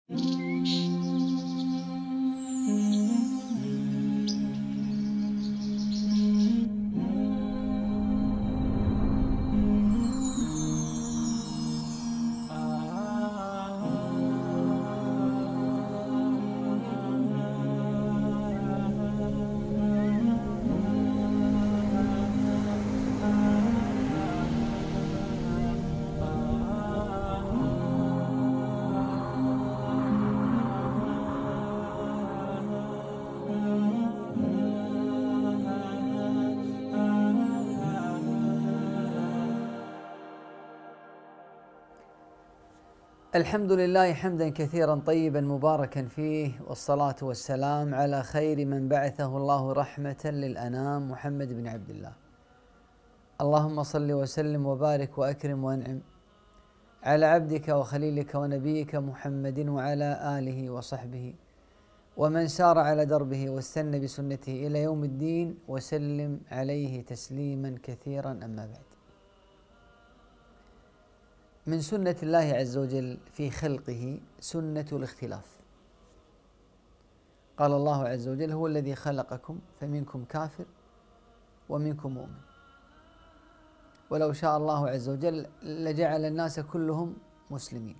الحمد لله حمدا كثيرا طيبا مباركا فيه، والصلاة والسلام على خير من بعثه الله رحمة للأنام، محمد بن عبد الله. اللهم صل وسلم وبارك وأكرم وأنعم على عبدك وخليلك ونبيك محمد وعلى آله وصحبه ومن سار على دربه واستنى بسنته إلى يوم الدين، وسلم عليه تسليما كثيرا. أما بعد، من سنة الله عز وجل في خلقه سنة الاختلاف. قال الله عز وجل: هو الذي خلقكم فمنكم كافر ومنكم مؤمن، ولو شاء الله عز وجل لجعل الناس كلهم مسلمين.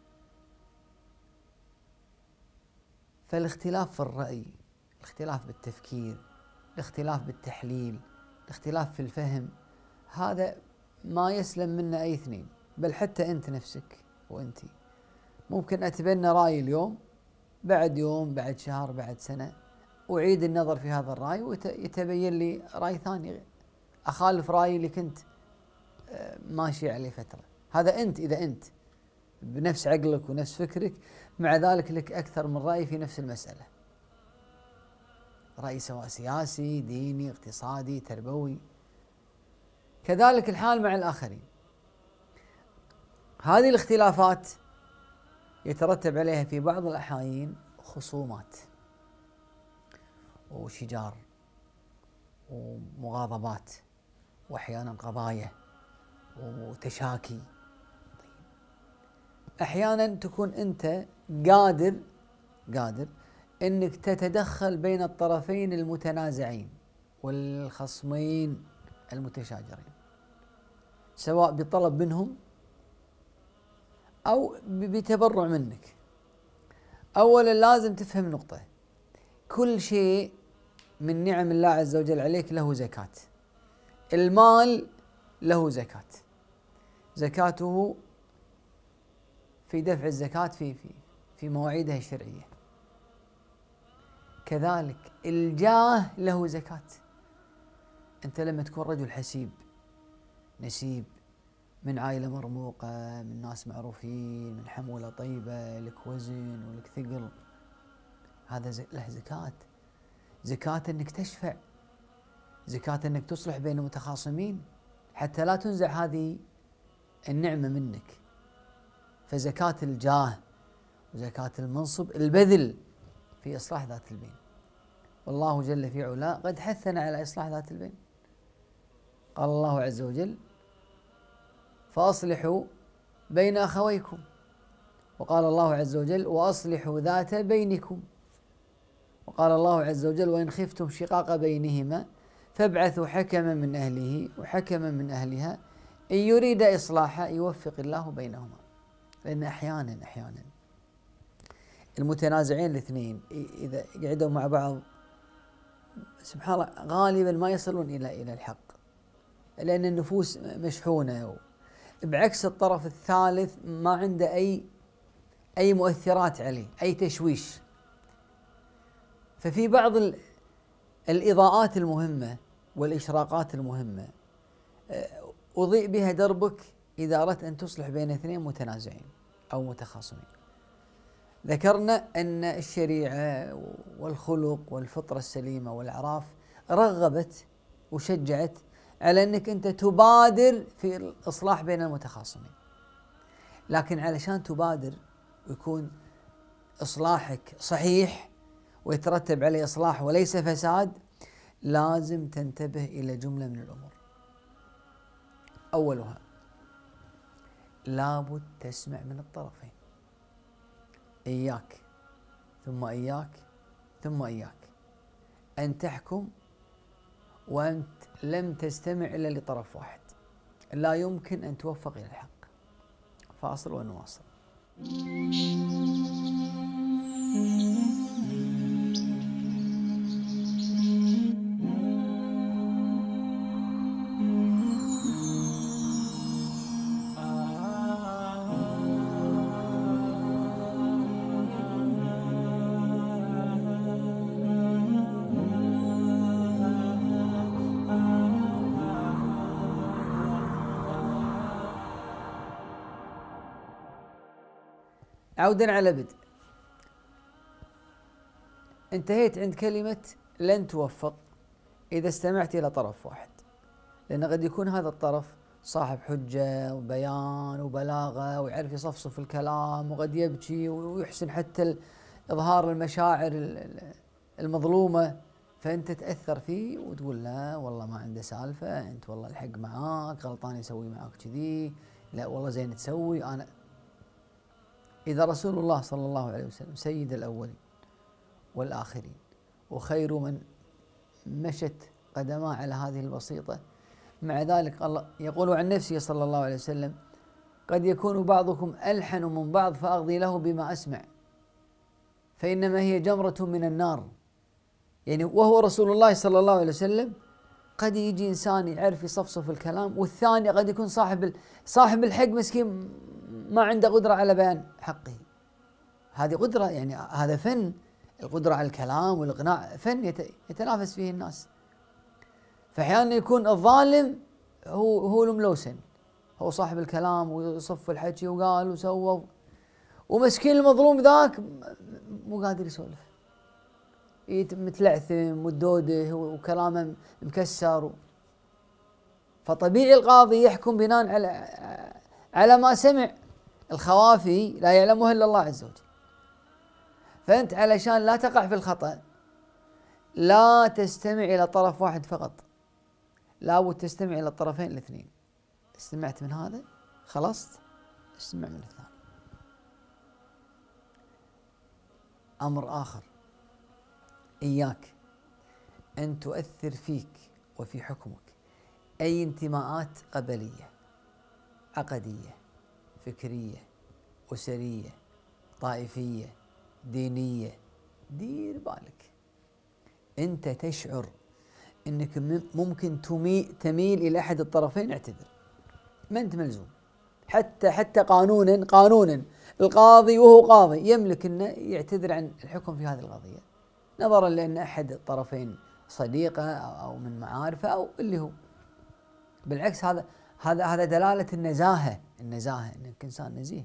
فالاختلاف في الرأي، الاختلاف بالتفكير، الاختلاف بالتحليل، الاختلاف في الفهم، هذا ما يسلم منه أي اثنين. بل حتى أنت نفسك وأنتي ممكن أتبنى رأي اليوم، بعد يوم، بعد شهر، بعد سنة أعيد النظر في هذا الرأي ويتبين لي رأي ثاني أخالف رأيي اللي كنت ماشي عليه فترة. هذا أنت إذا أنت بنفس عقلك ونفس فكرك، مع ذلك لك أكثر من رأي في نفس المسألة، رأي سواء سياسي، ديني، اقتصادي، تربوي. كذلك الحال مع الآخرين. هذه الاختلافات يترتب عليها في بعض الأحيان خصومات وشجار ومغاضبات، وأحيانا قضايا وتشاكي. أحيانا تكون أنت قادر أنك تتدخل بين الطرفين المتنازعين والخصمين المتشاجرين، سواء بطلب منهم أو بتبرع منك. أولا لازم تفهم نقطة: كل شيء من نعم الله عز وجل عليك له زكاة. المال له زكاة، زكاته في دفع الزكاة في مواعيدها الشرعية. كذلك الجاه له زكاة. أنت لما تكون رجل حسيب نسيب، من عائلة مرموقة، من ناس معروفين، من حمولة طيبة، لك وزن ولك ثقل، هذا له زكاة. زكاة أنك تشفع، زكاة أنك تصلح بين المتخاصمين حتى لا تنزع هذه النعمة منك. فزكاة الجاه وزكاة المنصب البذل في إصلاح ذات البين. والله جل في علاه قد حثنا على إصلاح ذات البين. قال الله عز وجل: فأصلحوا بين أخويكم. وقال الله عز وجل: وأصلحوا ذات بينكم. وقال الله عز وجل: وإن خفتم شقاق بينهما فابعثوا حكما من أهله وحكما من أهلها إن يريد إصلاحا يوفق الله بينهما. لأن أحيانا المتنازعين الاثنين إذا قعدوا مع بعض سبحان الله غالبا ما يصلون إلى الحق، لأن النفوس مشحونة، بعكس الطرف الثالث ما عنده أي مؤثرات عليه، أي تشويش. ففي بعض الإضاءات المهمة والإشراقات المهمة أضيء بها دربك إذا أردت أن تصلح بين اثنين متنازعين أو متخاصمين. ذكرنا أن الشريعة والخلق والفطرة السليمة والأعراف رغبت وشجعت على أنك أنت تبادر في الإصلاح بين المتخاصمين. لكن علشان تبادر ويكون إصلاحك صحيح ويترتب عليه إصلاح وليس فساد، لازم تنتبه إلى جملة من الأمور. أولها: لابد تسمع من الطرفين. إياك ثم إياك ثم إياك أن تحكم وأنت لم تستمع إلا لطرف واحد. لا يمكن أن توفق إلى الحق. فاصل ونواصل. عودا على بدء. انتهيت عند كلمة لن توفق إذا استمعت إلى طرف واحد، لأن قد يكون هذا الطرف صاحب حجة وبيان وبلاغة ويعرف يصفصف الكلام وقد يبكي ويحسن حتى إظهار المشاعر المظلومة، فأنت تأثر فيه وتقول لا والله ما عنده سالفة، أنت والله الحق معاك، غلطان يسوي معاك كذي، لا والله زين تسوي. أنا إذا رسول الله صلى الله عليه وسلم سيد الأولين والآخرين وخير من مشت قدماه على هذه البسيطة، مع ذلك الله يقول عن نفسه صلى الله عليه وسلم قد يكون بعضكم ألحن من بعض فأقضي له بما أسمع فإنما هي جمرة من النار. يعني وهو رسول الله صلى الله عليه وسلم قد يجي إنسان يعرف يصفصف الكلام، والثاني قد يكون صاحب الحق مسكين ما عنده قدرة على بيان حقه. هذه قدرة، يعني هذا فن، القدرة على الكلام والإقناع فن يتنافس فيه الناس. فأحيانا يكون الظالم هو الملوسن، هو صاحب الكلام ويصف الحكي وقال وسوى، ومسكين المظلوم ذاك مو قادر يسولف، متلعثم ودوده وكلامه مكسر. فطبيعي القاضي يحكم بناء على ما سمع. الخوافي لا يعلمه إلا الله عز وجل. فأنت علشان لا تقع في الخطأ لا تستمع إلى طرف واحد فقط، لابد تستمع إلى الطرفين الاثنين. استمعت من هذا خلصت، استمع من الثاني. أمر آخر، إياك أن تؤثر فيك وفي حكمك أي انتماءات قبلية، عقدية، فكرية، أسرية، طائفية، دينية. دير بالك، أنت تشعر أنك ممكن تميل إلى أحد الطرفين، اعتذر، ما أنت ملزوم. حتى قانونا القاضي وهو قاضي يملك أنه يعتذر عن الحكم في هذه القضية، نظرا لأن أحد الطرفين صديقه أو من معارفه أو اللي هو. بالعكس هذا دلالة النزاهة أنك إنسان نزيه.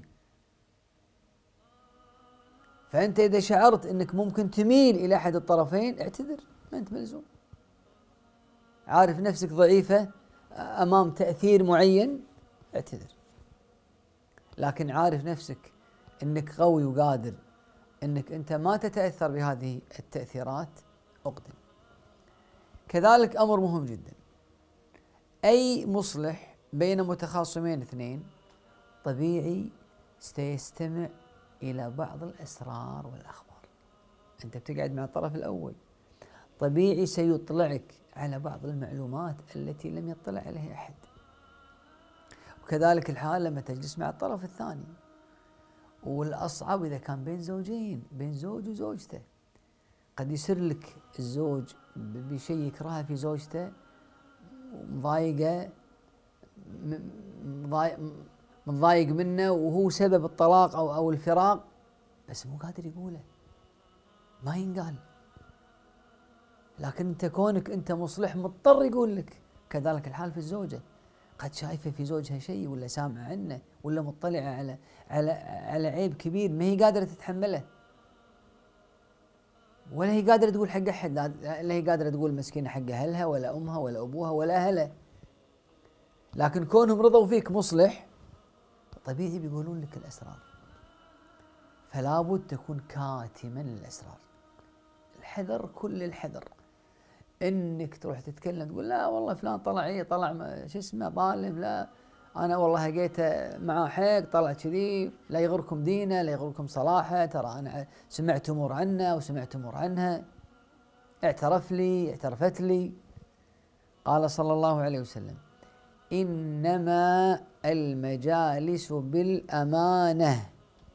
فأنت إذا شعرت أنك ممكن تميل إلى أحد الطرفين اعتذر، ما أنت ملزوم. عارف نفسك ضعيفة أمام تأثير معين اعتذر، لكن عارف نفسك أنك قوي وقادر أنك أنت ما تتأثر بهذه التأثيرات اقدم. كذلك أمر مهم جدا، أي مصلح بين متخاصمين اثنين طبيعي سيستمع إلى بعض الأسرار والأخبار. أنت بتقعد مع الطرف الأول، طبيعي سيطلعك على بعض المعلومات التي لم يطلع عليها أحد. وكذلك الحال لما تجلس مع الطرف الثاني، والأصعب إذا كان بين زوجين، بين زوج وزوجته، قد يصير لك الزوج بشيء يكرهه في زوجته مضايقه متضايق منه وهو سبب الطلاق أو الفراق، بس مو قادر يقوله، ما ينقال. لكن أنت كونك أنت مصلح مضطر يقول لك. كذلك الحال في الزوجة، قد شايفة في زوجها شيء ولا سامعة عنه ولا مطلعة على عيب كبير ما هي قادرة تتحمله، ولا هي قادرة تقول حق أحد، لا هي قادرة تقول مسكينة حق أهلها ولا أمها ولا أبوها ولا أهلها. لكن كونهم رضوا فيك مصلح طبيعي بيقولون لك الأسرار، فلا بد تكون كاتما للأسرار. الحذر، كل الحذر انك تروح تتكلم تقول لا والله فلان طلع طلع شو اسمه ظالم، لا أنا والله لقيته معاه حق طلع كذي، لا يغركم دينه لا يغركم صلاحه، ترى أنا سمعت أمور عنه وسمعت أمور عنها، اعترف لي اعترفت لي. قال صلى الله عليه وسلم: إنما المجالس بالأمانة.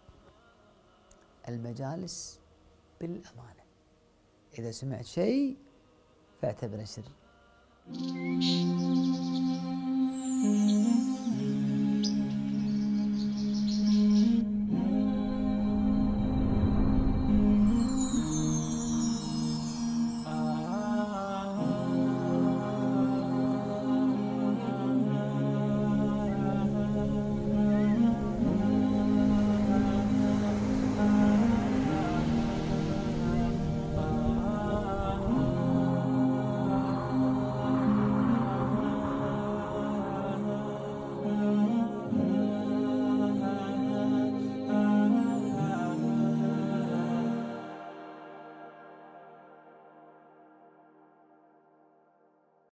المجالس بالأمانة، إذا سمعت شيء فاعتبره سر.